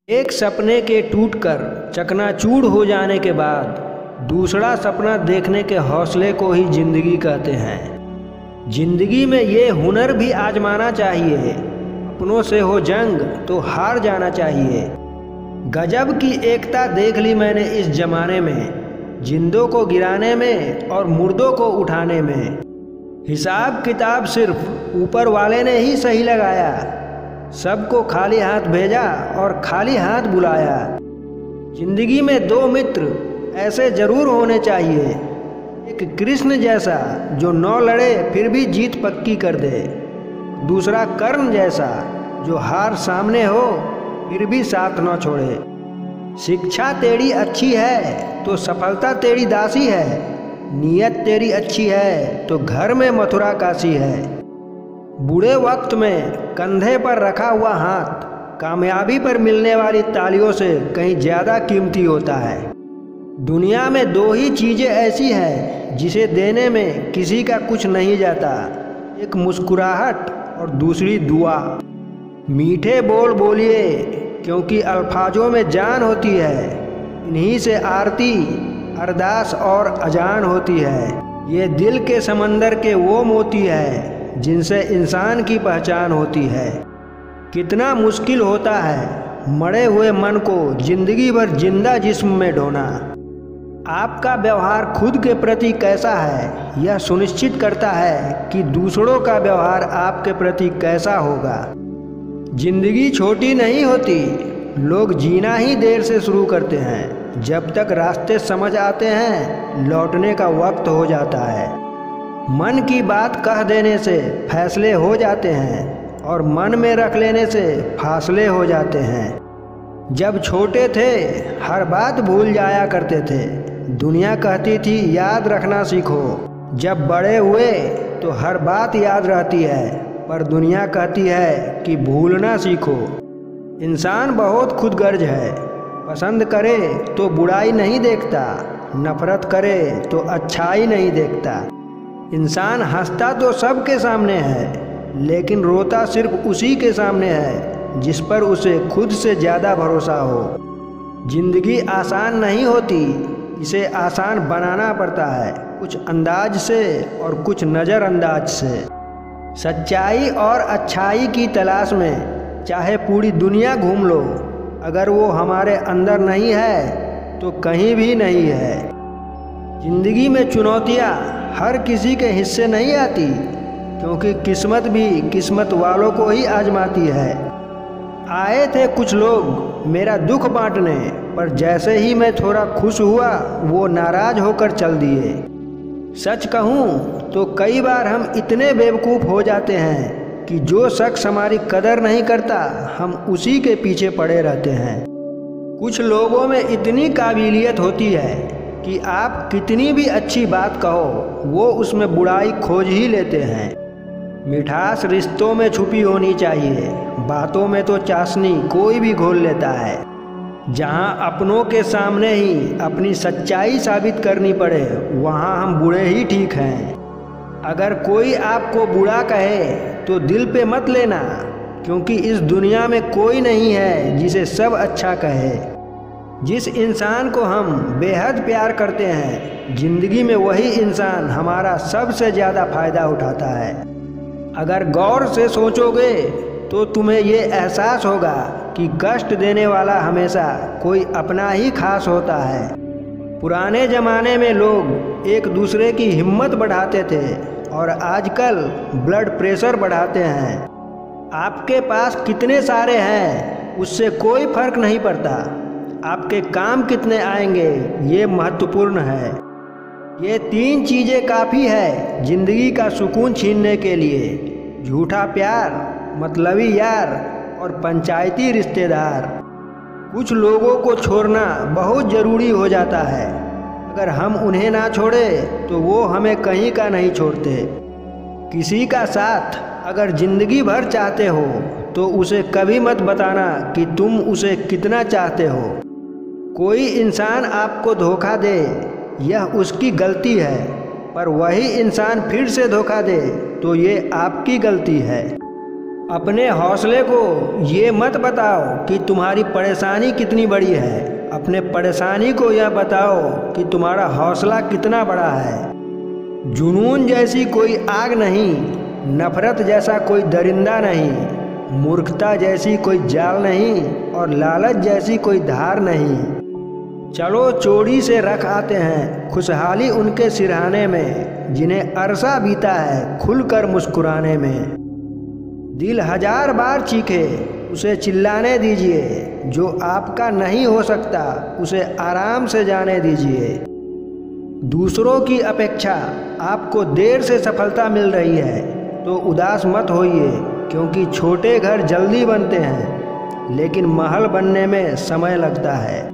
एक सपने के टूटकर चकनाचूर हो जाने के बाद दूसरा सपना देखने के हौसले को ही जिंदगी कहते हैं। जिंदगी में ये हुनर भी आजमाना चाहिए, अपनों से हो जंग तो हार जाना चाहिए। गजब की एकता देख ली मैंने इस जमाने में, जिंदों को गिराने में और मुर्दों को उठाने में। हिसाब किताब सिर्फ ऊपर वाले ने ही सही लगाया, सबको खाली हाथ भेजा और खाली हाथ बुलाया। जिंदगी में दो मित्र ऐसे जरूर होने चाहिए, एक कृष्ण जैसा जो 9 लड़े फिर भी जीत पक्की कर दे, दूसरा कर्ण जैसा जो हार सामने हो फिर भी साथ न छोड़े। शिक्षा तेरी अच्छी है तो सफलता तेरी दासी है, नीयत तेरी अच्छी है तो घर में मथुरा काशी है। बुरे वक्त में कंधे पर रखा हुआ हाथ कामयाबी पर मिलने वाली तालियों से कहीं ज़्यादा कीमती होता है। दुनिया में 2 ही चीज़ें ऐसी हैं जिसे देने में किसी का कुछ नहीं जाता, एक मुस्कुराहट और दूसरी दुआ। मीठे बोल बोलिए क्योंकि अल्फाजों में जान होती है, इन्हीं से आरती अरदास और अजान होती है। ये दिल के समंदर के वो मोती है जिनसे इंसान की पहचान होती है। कितना मुश्किल होता है मरे हुए मन को जिंदगी भर जिंदा जिस्म में ढोना। आपका व्यवहार खुद के प्रति कैसा है यह सुनिश्चित करता है कि दूसरों का व्यवहार आपके प्रति कैसा होगा। जिंदगी छोटी नहीं होती, लोग जीना ही देर से शुरू करते हैं, जब तक रास्ते समझ आते हैं लौटने का वक्त हो जाता है। मन की बात कह देने से फैसले हो जाते हैं और मन में रख लेने से फासले हो जाते हैं। जब छोटे थे हर बात भूल जाया करते थे, दुनिया कहती थी याद रखना सीखो। जब बड़े हुए तो हर बात याद रहती है, पर दुनिया कहती है कि भूलना सीखो। इंसान बहुत खुदगर्ज है, पसंद करे तो बुराई नहीं देखता, नफरत करे तो अच्छाई नहीं देखता। इंसान हंसता तो सबके सामने है, लेकिन रोता सिर्फ उसी के सामने है जिस पर उसे खुद से ज़्यादा भरोसा हो। जिंदगी आसान नहीं होती, इसे आसान बनाना पड़ता है, कुछ अंदाज से और कुछ नज़रअंदाज से। सच्चाई और अच्छाई की तलाश में चाहे पूरी दुनिया घूम लो, अगर वो हमारे अंदर नहीं है तो कहीं भी नहीं है। जिंदगी में चुनौतियाँ हर किसी के हिस्से नहीं आती, क्योंकि किस्मत भी किस्मत वालों को ही आजमाती है। आए थे कुछ लोग मेरा दुख बांटने, पर जैसे ही मैं थोड़ा खुश हुआ वो नाराज होकर चल दिए। सच कहूँ तो कई बार हम इतने बेवकूफ़ हो जाते हैं कि जो शख्स हमारी कदर नहीं करता हम उसी के पीछे पड़े रहते हैं। कुछ लोगों में इतनी काबिलियत होती है कि आप कितनी भी अच्छी बात कहो वो उसमें बुराई खोज ही लेते हैं। मिठास रिश्तों में छुपी होनी चाहिए, बातों में तो चाशनी कोई भी घोल लेता है। जहां अपनों के सामने ही अपनी सच्चाई साबित करनी पड़े वहां हम बुरे ही ठीक हैं। अगर कोई आपको बुरा कहे तो दिल पे मत लेना, क्योंकि इस दुनिया में कोई नहीं है जिसे सब अच्छा कहे। जिस इंसान को हम बेहद प्यार करते हैं, जिंदगी में वही इंसान हमारा सबसे ज़्यादा फ़ायदा उठाता है। अगर गौर से सोचोगे तो तुम्हें ये एहसास होगा कि कष्ट देने वाला हमेशा कोई अपना ही खास होता है। पुराने ज़माने में लोग एक दूसरे की हिम्मत बढ़ाते थे और आजकल ब्लड प्रेशर बढ़ाते हैं। आपके पास कितने सारे हैं उससे कोई फर्क नहीं पड़ता, आपके काम कितने आएंगे ये महत्वपूर्ण है। ये 3 चीज़ें काफ़ी है ज़िंदगी का सुकून छीनने के लिए: झूठा प्यार, मतलबी यार और पंचायती रिश्तेदार। कुछ लोगों को छोड़ना बहुत ज़रूरी हो जाता है, अगर हम उन्हें ना छोड़े तो वो हमें कहीं का नहीं छोड़ते। किसी का साथ अगर ज़िंदगी भर चाहते हो तो उसे कभी मत बताना कि तुम उसे कितना चाहते हो। कोई इंसान आपको धोखा दे यह उसकी गलती है, पर वही इंसान फिर से धोखा दे तो ये आपकी गलती है। अपने हौसले को ये मत बताओ कि तुम्हारी परेशानी कितनी बड़ी है, अपने परेशानी को यह बताओ कि तुम्हारा हौसला कितना बड़ा है। जुनून जैसी कोई आग नहीं, नफरत जैसा कोई दरिंदा नहीं, मूर्खता जैसी कोई जाल नहीं और लालच जैसी कोई धार नहीं। चलो चोरी से रख आते हैं खुशहाली उनके सिरहाने में, जिन्हें अरसा बीता है खुलकर मुस्कुराने में। दिल 1000 बार चीखे उसे चिल्लाने दीजिए, जो आपका नहीं हो सकता उसे आराम से जाने दीजिए। दूसरों की अपेक्षा आपको देर से सफलता मिल रही है तो उदास मत होइए, क्योंकि छोटे घर जल्दी बनते हैं लेकिन महल बनने में समय लगता है।